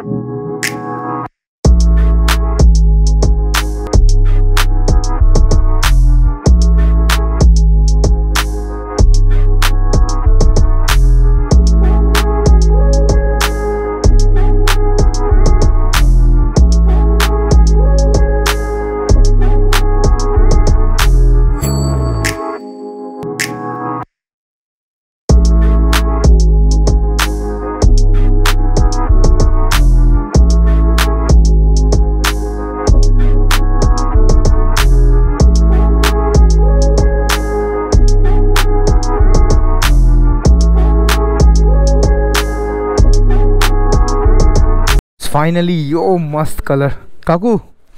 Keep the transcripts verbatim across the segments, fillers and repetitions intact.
Finally यो मस्त colour काकू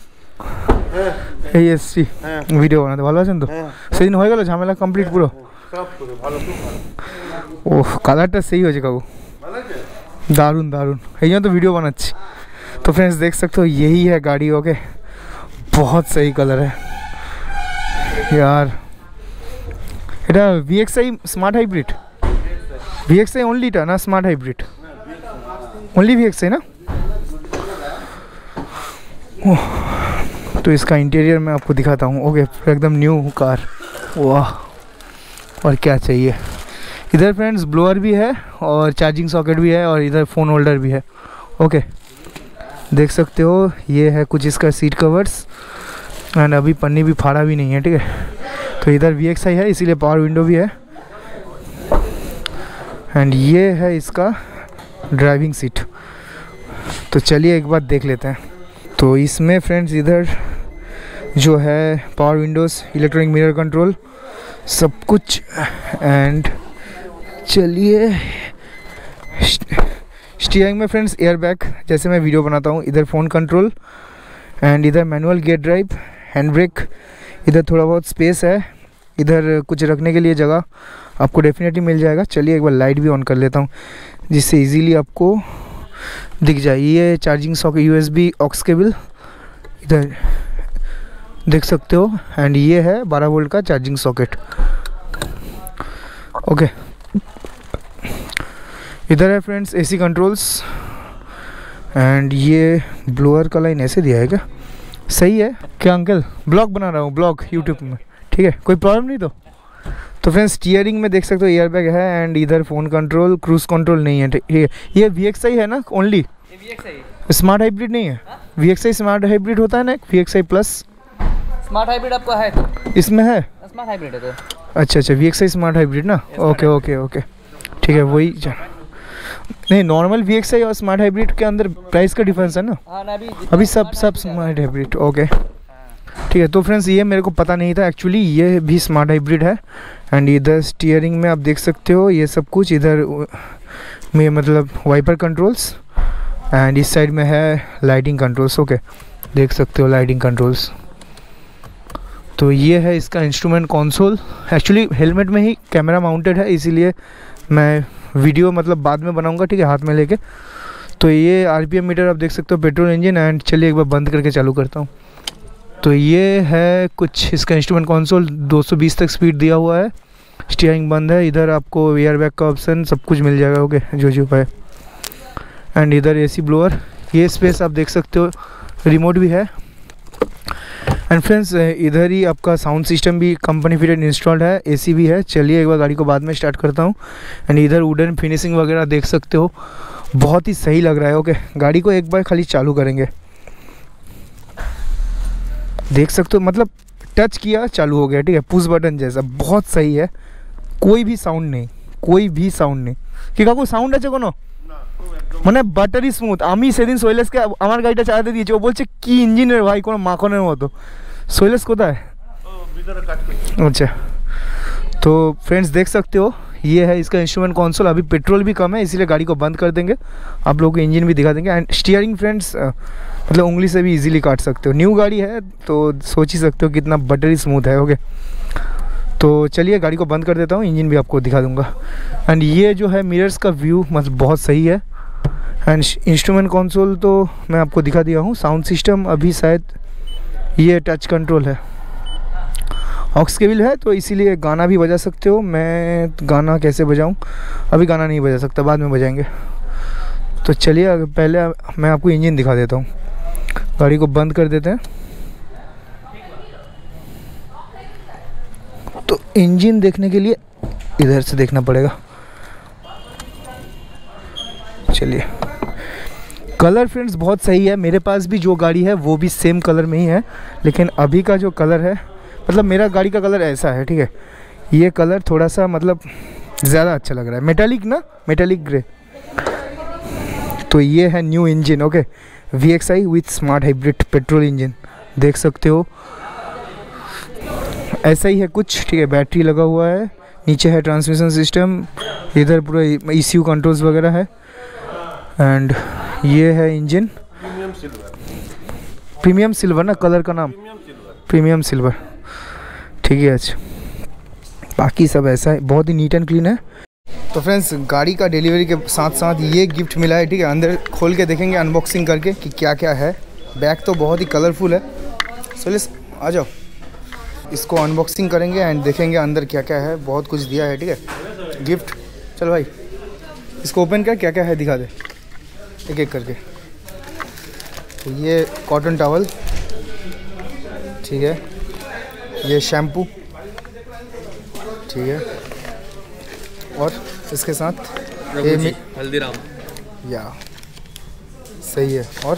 এই এসছি ভিডিও বানাতে ভালো আছেন তো সেদিন হয়ে গেল ঝামেলা কমপ্লিট পুরো সব পুরো ভালো খুব ভালো ওহ কালারটা সেই হয়েছে কাকू ভালো আছে দারুন দারুন এই জন্য তো वीडियो बनाচ্ছি तो फ्रेंड्स देख सकते हो यही है गाड़ी ओके बहुत सही कलर है यार এটা V X I smart hybrid V X I only टा ना smart hybrid only V X I ना तो इसका इंटीरियर मैं आपको दिखाता हूँ ओके एकदम न्यू कार वाह और क्या चाहिए इधर फ्रेंड्स ब्लोअर भी है और चार्जिंग सॉकेट भी है और इधर फ़ोन होल्डर भी है ओके देख सकते हो ये है कुछ इसका सीट कवर्स एंड अभी पन्नी भी फाड़ा भी नहीं है ठीक है तो इधर V X I है इसीलिए पावर विंडो भी है एंड ये है इसका ड्राइविंग सीट तो चलिए एक बार देख लेते हैं तो इसमें फ्रेंड्स इधर जो है power windows electronic mirror control सब कुछ एंड चलिए स्टीयरिंग में फ्रेंड्स एयर बैग जैसे मैं वीडियो बनाता हूँ इधर फ़ोन कंट्रोल एंड इधर manual gear drive hand brake इधर थोड़ा बहुत स्पेस है इधर कुछ रखने के लिए जगह आपको डेफिनेटली मिल जाएगा चलिए एक बार लाइट भी ऑन कर लेता हूँ जिससे इजीली आपको दिख जाए ये charging socket U S B aux cable इधर देख सकते हो एंड ये है बारह वोल्ट का चार्जिंग सॉकेट ओके इधर है फ्रेंड्स एसी कंट्रोल्स एंड ये ब्लोअर का लाइन ऐसे दिया है क्या सही है क्या अंकल ब्लॉग बना रहा हूँ ब्लॉग यूट्यूब में ठीक है कोई प्रॉब्लम नहीं तो तो फ्रेंड्स स्टीयरिंग में देख सकते हो एयर बैग है एंड इधर फ़ोन कंट्रोल क्रूज़ कंट्रोल नहीं है ठीक है ये V X I है ना ओनली स्मार्ट हाइब्रिड नहीं है हा? V X I smart hybrid होता है ना V X I plus smart hybrid आपका है तो इसमें है स्मार्ट हाइब्रिड है तो अच्छा अच्छा V X I smart hybrid ना ओके ओके ओके ठीक है वही नहीं नॉर्मल V X I और स्मार्ट हाइब्रिड के अंदर प्राइस का डिफरेंस है ना अभी अभी सब सब स्मार्ट हाइब्रिड ओके ठीक है तो फ्रेंड्स ये मेरे को पता नहीं था एक्चुअली ये भी स्मार्ट हाइब्रिड है एंड इधर स्टीयरिंग में आप देख सकते हो ये सब कुछ इधर में मतलब वाइपर कंट्रोल्स एंड इस साइड में है लाइटिंग कंट्रोल्स ओके देख सकते हो लाइटिंग कंट्रोल्स तो ये है इसका इंस्ट्रूमेंट कंसोल एक्चुअली हेलमेट में ही कैमरा माउंटेड है इसीलिए मैं वीडियो मतलब बाद में बनाऊंगा ठीक है हाथ में लेके तो ये आरपीएम मीटर आप देख सकते हो पेट्रोल इंजन एंड चलिए एक बार बंद करके चालू करता हूँ तो ये है कुछ इसका इंस्ट्रूमेंट कंसोल दो सौ बीस तक स्पीड दिया हुआ है स्टीयरिंग बंद है इधर आपको एयर बैग का ऑप्शन सब कुछ मिल जाएगा ओके जो जो है एंड इधर एसी ब्लोअर ये स्पेस आप देख सकते हो रिमोट भी है एंड फ्रेंड्स इधर ही आपका साउंड सिस्टम भी कंपनी फिटेड इंस्टॉल्ड है एसी भी है चलिए एक बार गाड़ी को बाद में स्टार्ट करता हूँ एंड इधर वुडन फिनिशिंग वगैरह देख सकते हो बहुत ही सही लग रहा है ओके गाड़ी को एक बार खाली चालू करेंगे देख सकते हो मतलब टच किया चालू हो गया ठीक है पुश बटन जैसा बहुत सही है कोई भी साउंड नहीं कोई भी साउंड नहीं कि काकू साउंड আছে কোনো মানে বাটারি স্মুথ আমি সেদিন শৈলেশকে আমার গাড়িটা চালাতে দিয়েছি ও বলছে কি ইঞ্জিনের ভাই কোনো মাখনের মতো শৈলেশ কোথায় ও ভিতরে কাজ করছে अच्छा तो फ्रेंड्स देख सकते हो ये है इसका इंस्ट्रूमेंट कंसोल अभी पेट्रोल भी कम है इसीलिए गाड़ी को बंद कर देंगे आप लोगों को इंजन भी दिखा देंगे एंड स्टीयरिंग फ्रेंड्स मतलब उंगली से भी इजीली काट सकते हो न्यू गाड़ी है तो सोच ही सकते हो कितना बटरी स्मूथ है ओके तो चलिए गाड़ी को बंद कर देता हूँ इंजन भी आपको दिखा दूंगा एंड ये जो है मिरर्स का व्यू मतलब बहुत सही है एंड इंस्ट्रूमेंट कंसोल तो मैं आपको दिखा दिया हूँ साउंड सिस्टम अभी शायद ये टच कंट्रोल है ऑक्स केबल है तो इसीलिए गाना भी बजा सकते हो मैं गाना कैसे बजाऊं अभी गाना नहीं बजा सकता बाद में बजाएंगे तो चलिए पहले मैं आपको इंजन दिखा देता हूँ। गाड़ी को बंद कर देते हैं। तो इंजन देखने के लिए इधर से देखना पड़ेगा। चलिए, कलर फ्रेंड्स बहुत सही है। मेरे पास भी जो गाड़ी है वो भी सेम कलर में ही है, लेकिन अभी का जो कलर है, मतलब मेरा गाड़ी का कलर ऐसा है, ठीक है। ये कलर थोड़ा सा मतलब ज़्यादा अच्छा लग रहा है, मेटालिक ना, मेटालिक ग्रे। तो ये है new engine, okay, V X I with smart hybrid petrol engine, देख सकते हो। ऐसा ही है कुछ, ठीक है। बैटरी लगा हुआ है, नीचे है ट्रांसमिशन सिस्टम, इधर पूरा ई सी यू कंट्रोल्स वगैरह है। एंड ये है engine, premium silver, premium silver ना कलर का नाम, प्रीमियम सिल्वर, ठीक है। अच्छा, बाकी सब ऐसा है, बहुत ही नीट एंड क्लीन है। तो फ्रेंड्स, गाड़ी का डिलीवरी के साथ साथ ये गिफ्ट मिला है, ठीक है। अंदर खोल के देखेंगे अनबॉक्सिंग करके कि क्या क्या है। बैग तो बहुत ही कलरफुल है। सो लेट्स आ जाओ, इसको अनबॉक्सिंग करेंगे एंड देखेंगे अंदर क्या क्या है। बहुत कुछ दिया है, ठीक है, गिफ्ट। चलो भाई, इसको ओपन कर, क्या क्या है दिखा दे एक एक करके। तो ये कॉटन टॉवल, ठीक है। ये शैम्पू, ठीक है। और इसके साथ ये हल्दीराम, या सही है। और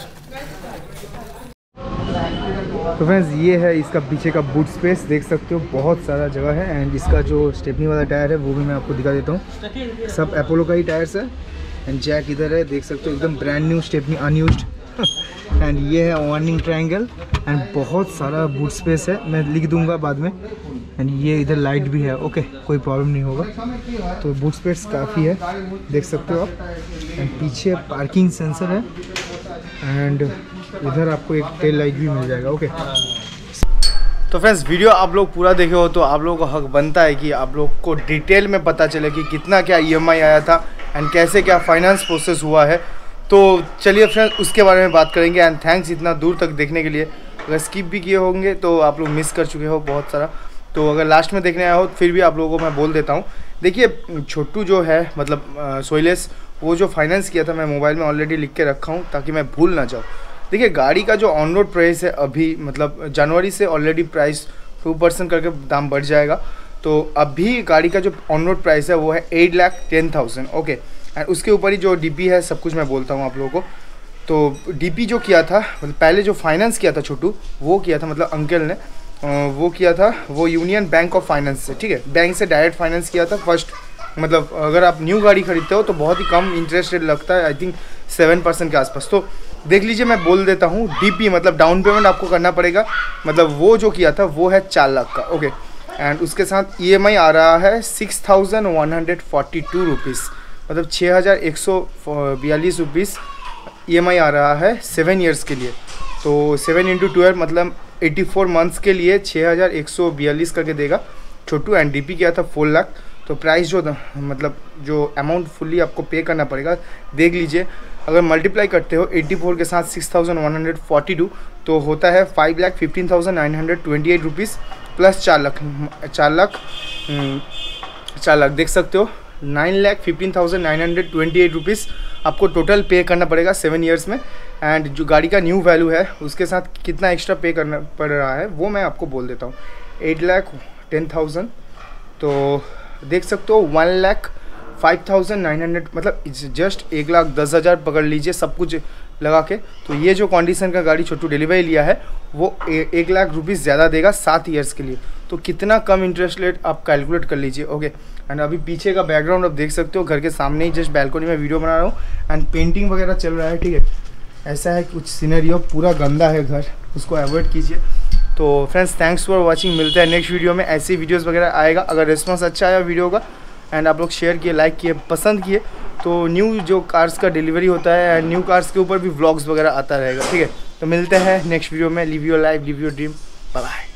तो फ्रेंड्स, ये है इसका पीछे का बूट स्पेस, देख सकते हो बहुत सारा जगह है। एंड इसका जो स्टेपनी वाला टायर है वो भी मैं आपको दिखा देता हूँ। सब अपोलो का ही टायर्स है। एंड जैक इधर है, देख सकते हो, एकदम brand new stepney, unused. And ये है वार्निंग ट्रायंगल एंड बहुत सारा बूट स्पेस है, मैं लिख दूंगा बाद में। एंड ये इधर लाइट भी है, ओके, कोई प्रॉब्लम नहीं होगा। तो बूट स्पेस काफ़ी है, देख सकते हो आप। एंड पीछे पार्किंग सेंसर है। एंड इधर आपको एक टेल लाइट भी मिल जाएगा, ओके। तो फ्रेंड्स, वीडियो आप लोग पूरा देखे हो तो आप लोगों का हक बनता है कि आप लोग को डिटेल में पता चले कि कितना क्या ई एम आई आया था एंड कैसे क्या फाइनेंस प्रोसेस हुआ है। तो चलिए फ्रेंड्स, उसके बारे में बात करेंगे। एंड थैंक्स इतना दूर तक देखने के लिए। अगर स्किप भी किए होंगे तो आप लोग मिस कर चुके हो बहुत सारा। तो अगर लास्ट में देखने आया हो फिर भी आप लोगों को मैं बोल देता हूँ। देखिए, छोटू जो है, मतलब सोइलेस, वो जो फाइनेंस किया था, मैं मोबाइल में ऑलरेडी लिख के रखा हूँ ताकि मैं भूल ना जाऊँ। देखिए, गाड़ी का जो ऑन रोड प्राइस है अभी, मतलब जनवरी से ऑलरेडी प्राइस टू परसेंट करके दाम बढ़ जाएगा। तो अभी गाड़ी का जो ऑन रोड प्राइस है वो है eight lakh ten thousand, okay. And उसके ऊपर ही जो डीपी है सब कुछ मैं बोलता हूँ आप लोगों को। तो डीपी जो किया था, मतलब पहले जो फाइनेंस किया था छोटू, वो किया था, मतलब अंकल ने वो किया था, वो यूनियन बैंक ऑफ फाइनेंस से, ठीक है, बैंक से डायरेक्ट फाइनेंस किया था फर्स्ट। मतलब अगर आप न्यू गाड़ी खरीदते हो तो बहुत ही कम इंटरेस्ट रेट लगता है, आई थिंक सेवन परसेंट के आसपास। तो देख लीजिए, मैं बोल देता हूँ, डीपी मतलब डाउन पेमेंट आपको करना पड़ेगा, मतलब वो जो किया था वो है चार लाख का, ओके। एंड उसके साथ ई एम आई आ रहा है six thousand one hundred forty two rupees, मतलब छः हज़ार एक सौ बयालीस रुपीज़ ई एम आई आ रहा है सेवन ईयर्स के लिए। तो सेवन इंटू ट्वेल्व मतलब एटी फोर मंथ्स के लिए छः हज़ार एक सौ बयालीस करके देगा छोटू। एंड डीपी किया था फोर लाख। तो प्राइस जो मतलब जो अमाउंट फुल्ली आपको पे करना पड़ेगा, देख लीजिए, अगर मल्टीप्लाई करते हो एटी फोर के साथ six thousand one hundred forty two तो होता है five lakh fifteen thousand nine hundred twenty eight rupees plus चार लाख चार लाख चार लाख देख सकते हो, nine lakh fifteen thousand nine hundred twenty eight rupees आपको टोटल पे करना पड़ेगा सेवन ईयर्स में। एंड जो गाड़ी का न्यू वैल्यू है उसके साथ कितना एक्स्ट्रा पे करना पड़ रहा है वो मैं आपको बोल देता हूँ, एट लाख टेन थाउजेंड। तो देख सकते हो one lakh five thousand nine hundred, मतलब जस्ट एक लाख दस हज़ार पकड़ लीजिए सब कुछ लगा के। तो ये जो कंडीशन का गाड़ी छोटू डिलीवरी लिया है वो ए, एक लाख रुपीज़ ज़्यादा देगा सात ईयर्स के लिए। तो कितना कम इंटरेस्ट रेट आप कैलकुलेट कर लीजिए, ओके। एंड अभी पीछे का बैकग्राउंड आप देख सकते हो, घर के सामने ही जस्ट बैल्कनी में वीडियो बना रहा हूँ एंड पेंटिंग वगैरह चल रहा है, ठीक है। ऐसा है कुछ सीनरियो, पूरा गंदा है घर, उसको अवॉइड कीजिए। तो फ्रेंड्स, थैंक्स फॉर वाचिंग, मिलते हैं नेक्स्ट वीडियो में। ऐसी वीडियोस वगैरह आएगा। अगर रिस्पॉन्स अच्छा आया वीडियो का एंड आप लोग शेयर किए, लाइक किए, पसंद किए तो न्यू जो कार्स का डिलीवरी होता है एंड न्यू कार्स के ऊपर भी व्लॉग्स वगैरह आता रहेगा, ठीक है। तो मिलते हैं नेक्स्ट वीडियो में। Live your life, live your dream, bye bye.